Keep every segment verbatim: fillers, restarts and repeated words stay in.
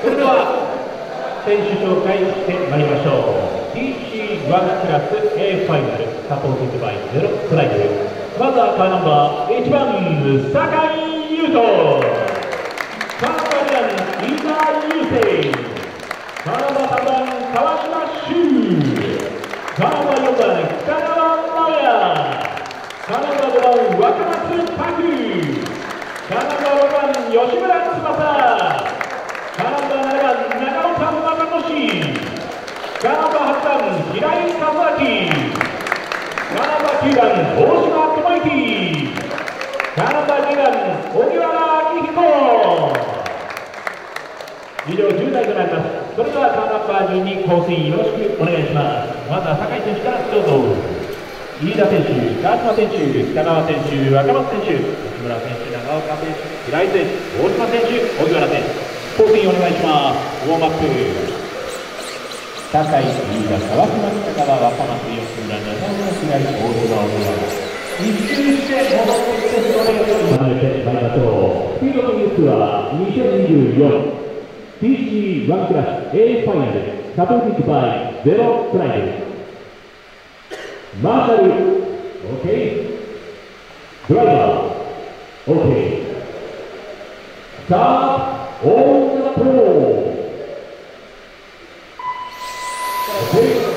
それでは選手紹介してまいりましょう。 ティーシーワン クラス A ファイナルサポーティッドバイゼロプライド。まずはカーナンバーいちばん酒井優斗、カーナンバーにばん飯田雄星、カーナンバーさんばん川島修、カーナンバーよんばん北川直也、カーナンバーごばん若松拓、カーナンバーろくばん吉村翼、カーナンバーななばん長岡正俊、カーナンバーはちばん平井和明、カーナンバーきゅうばん大島智之、カーナンバーじゅうばん荻原明彦。以上じゅうだいとなります。それではカーナンバー順に構成よろしくお願いします。まずは酒井選手からどうぞ。飯田選手、川島選手、北川選手、若松選手、吉村選手、長岡選手、平井選手、大島選手、荻原選手、構成お願いします。ウォームアップ。酒井、飯田、川島、北川、若松、吉村、長岡、平井、大島、荻原。一周して戻ってきてお願いします。離れてまいりましょう。スピードニュースはにせんにじゅうよん ティーシーワン クラス A ファイナルサポーティッドバイゼロプライド。マーシャル OK、 ドライバー OK、 スタートオンザプロ OK。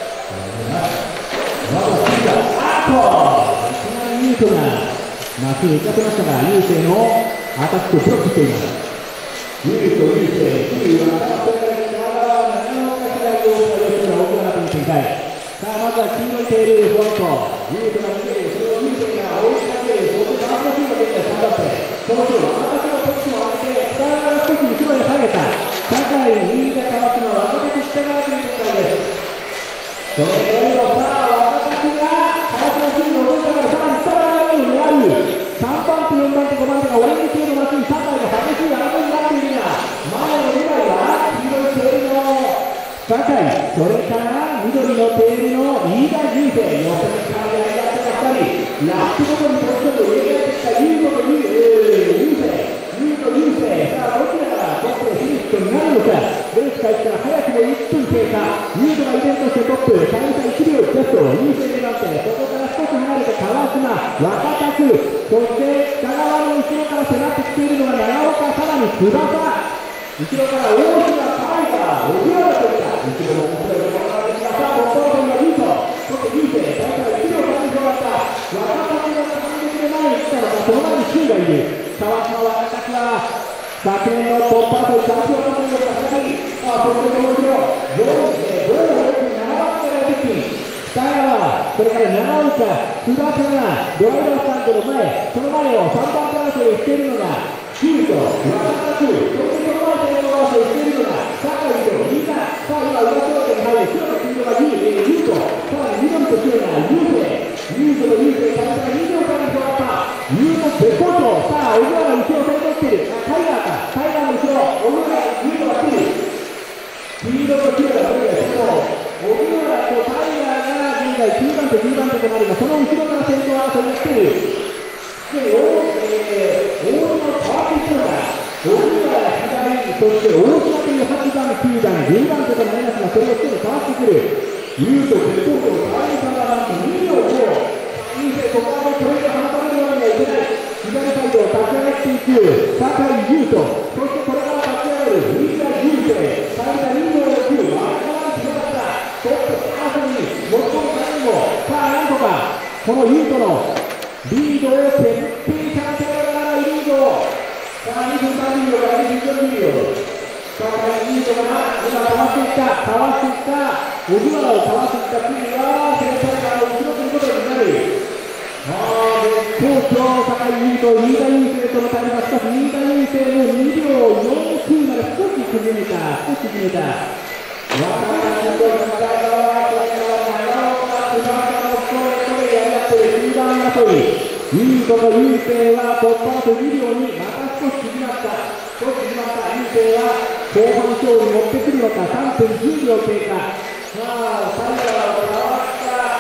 まだ次があっといきなりユートがまっすぐ行かせましたが、ユーセイのアタックをブロックしています。ユート、ユーセイ、キューは長岡平井、大島、吉村、荻原という展開。さあ、まずは黄色いテール、ホワイト。ユートが逃げる、それをユーセイが追いかける、そして川島修が現在さんばん手。その後ろ、若手のポジションを上げて、北川が少し後ろへ下げた。酒井、飯田、川島、若手と北川という展開です。それよりも、さあ、若手が川島修の落としたから、さらに北川が狙う。さんばん手、よんばん手、ごばん手がオレンジ系のマシン、酒井が激しい争いになっているが、前の未来は黄色いテールの酒井、それから緑のテールの飯田雄星、予選からやり合ってたふたり、ラップごとにポジションを入れ替えてきた優斗と雄星、優斗雄星、さあどちらがトップでフィニッシュになるのか。レース開始から早くもいっぷん経過。優斗が依然としてトップ、タイム差いちびょうジャスト、優勢になって、そこから少し離れて川島、若田、そして北川の後ろから迫ってきているのが長岡、さらに翼、後ろから大島、河合が荻原といった後ろの面白いところからですが、さあボットーがリード、そして優勢、大体いちびょう差に広がった若田が反撃で前に来たのか、その前に周がいる。川島、若田は昨年のトップ争いチャンピオンというのが先に、さあそしてこの後ろごいのレースななばん手が出てき、北川、それから長岡、翼がドライバースタンドの前、その前をさんばん手争いをしているのがキュート、若田、そしてその前で争いをしているのが酒井と飯田。さあ今裏商店に入る黒と黄色がユート、さらに緑と白が優勢、ユートと優勢、さらににじゅうさんに広がったユート絶好調。さあ荻原が後ろを取り取っている、タイガーか、タイガーの後ろ、荻原、ユートが来ている、黄色と白が来ている、その荻原とタイガーが現在きゅうばん手、じゅうばん手となるが、その後ろから先頭争いが来ている。で、大島変わっていくのが、荻原左、そして大島というはちばん、きゅうばん、じゅうばん手となりますが、それをすぐ変わってくる。ユート、絶好調、川井さんがなんとにびょうご、優勢、ここはこれで離されるわけにはいけない。左サイドを立ち上がっていく酒井優斗、そしてこれから立ち上がる飯田雄星、最多にびょうろく、ワンワン広がった、トップ争いに最も最後、さあなんとかこの優斗のリードを徹底させながらリードを、さあにふんさんびょうからにふんよんびょう、さあ優斗が今かわしていった、かわしていった荻原をかわしていった次は先輩から後ろということになる。ああ、絶好調、酒井優斗、飯田雄星とのタイムが、しかし飯田雄星のにびょうよんきゅうまで少し縮めた、少し縮めた。若田、これから長岡、翼のストレートでやり合っているきゅうばん争い。優斗と雄星は突破とにびょうにまた少し縮まった。少し縮まった雄星は後半勝負に持ってくるのか。さんぷんじゅうびょう経過。さあ、タイガーを変わった、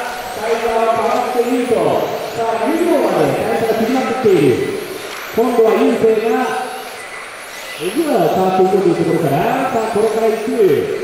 タイガーを変わって優斗。さあにびょうまでタイムが縮まってきている。今度は優勢が奥原を変わっていくというところから、さあこれから行く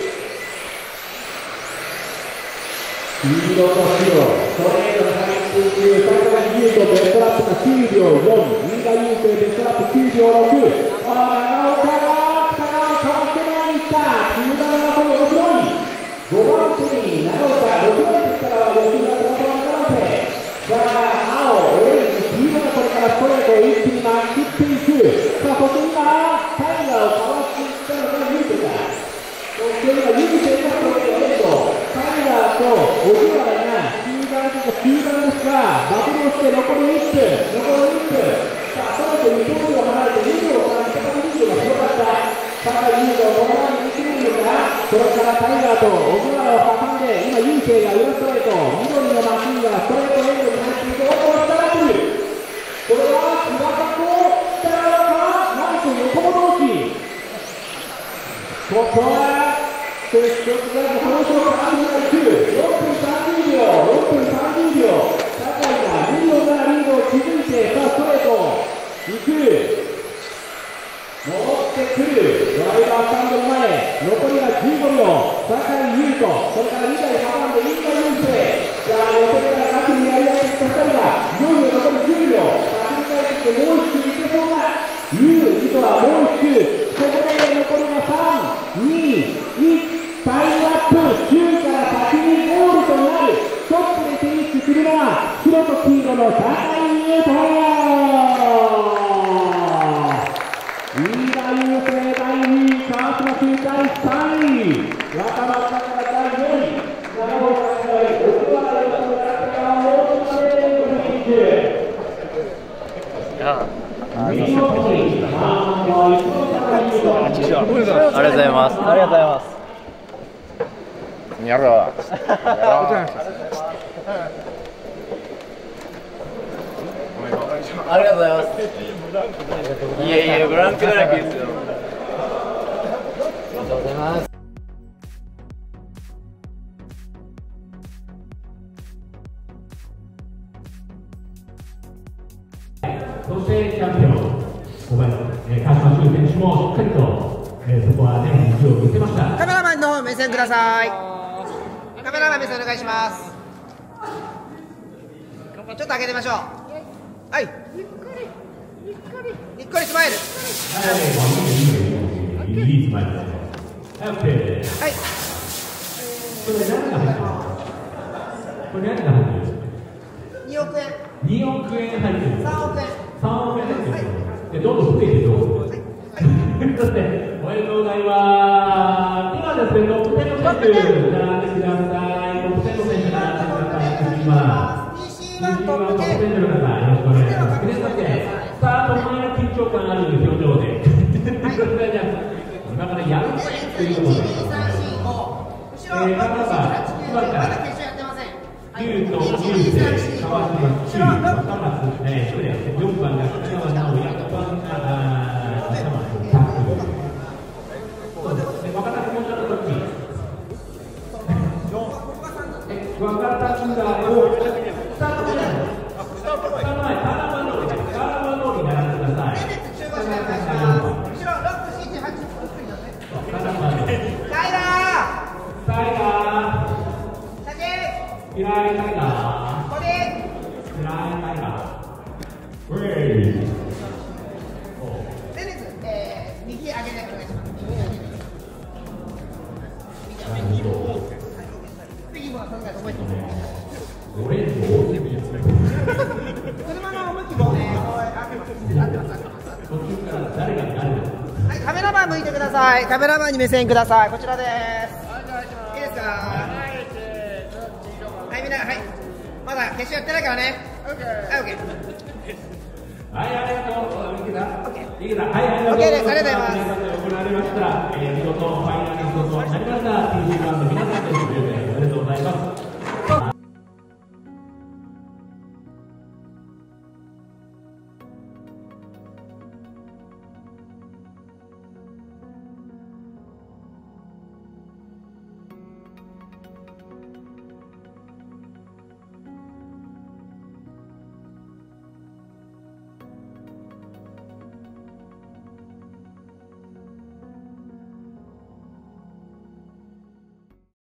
黄色と白、ストレートで入っていく、高橋優斗、ベストラップがきゅうびょうよん、飯田優勢、ベストラップきゅうびょうろく、あー、長岡が、長岡変わってないか、中段はこのろくばん、ごばん手に長岡、ろくばん手からは吉田、ごばんから手、さあ、青、オレンジ、黄色がこれからストレートを一気に巻き切っていく、さあ、そして今、タイガーをかわしていったのが優勢だ。そして今、優勢がこれでレッド。タイガーと荻原が中段とか中段ですが、バトルをして残りいっぷん、残りいっぷん、さあ、そろそろにびょう離れてにびょうから世界リードが広がった、高いリードをもらいにできるのか、それからタイガーと荻原を挟んで、今、優勢が裏ストレート、緑のマシンがストレートエンドに入っていく、おっと、下がっている、これは柴田と北川か、なんと横戻し、ここは。そして、この人がろっぷんさんじゅうびょう、ろっぷんさんじゅうびょう、酒井がにびょうななリードを築いて、さあ、ストレート、行く、戻ってくる、ドライバースタンドの前、残りがじゅうごびょう、酒井優斗、それからにだい挟んで、飯田優勢、さあ、予選から各にやり合ってきたふたりが、いよいよ残りじゅうびょう、先に返ってきて、もう一周いけそうな、優、糸はもう一周、ここで残りがさん、に、いち、タイムアップ、きゅうから先にゴールとなる、トップでフィニッシュするのは、白と黄色の酒井優斗。飯田優勢だいにい、川島修だいさんい、若松からだいよんい、長岡から奥原の中から大島でフィニッシュ。見事に、ありがとうございます。 ありがとうございます。やろう。やろう。ありがとうございます。いやいや、ブランクだらけですよ。ありがとうございます。 そしてチャンピオン、ごめん、川島修選手もしっかりと、えー、そこはね、意地を見せました。 カメラマンの方目線ください。カメラマン目線お願いします。ちょっと上げてみましょう。はい。にっこり、にっこり、にっこりスマイル。 はい、いいスマイル。はい、オッケー。はい。これ何が入ってますか。これ何が入ってるんですか。 におくえん。 におくえん入ってる。 さんおくえん。 さんおくえん入ってる。はい、でどんどん増えてどうぞ。はい。そしておめでとうございます。今ですね、トップテンの選手、並んでください。トップテンの選手、並んでください。今、にじゅういちトップテンの方、よろしくお願いします。そしてスタート前緊張感ある表情で、それじゃ今からやるぜということで、えー、高橋さん、今から優斗、優勢、川島、中、若松、えー、それでよんばんが北川直也、ごばんが北松、タック。そうですね、若田君のとき、若田君がをスタート前、スタート前、タラマノリ、タラマノリに並んでください。タラマノリ。タイガー。タイガー。平井タイガー。これ。平井タイガー。ウェイ。 テニス、えー、右上げてお願いします。右上げて。右もそのぐらい覚えてます。 オレンジ大きいやつ。 車の向きもね、合ってます。合ってます。 途中から誰が誰ですか。 はい、カメラマン向いてください。カメラマンに目線ください。こちらです。いいですか。はい、みんな、はい。まだ決勝やってないからね。はい、オッケー。 はい、ありがとう。いけた。いけた。はい、 オッケーです。ありがとうございます。 行われました。えー、見事ファイナリストとなりました。ティージー ファンの皆さん。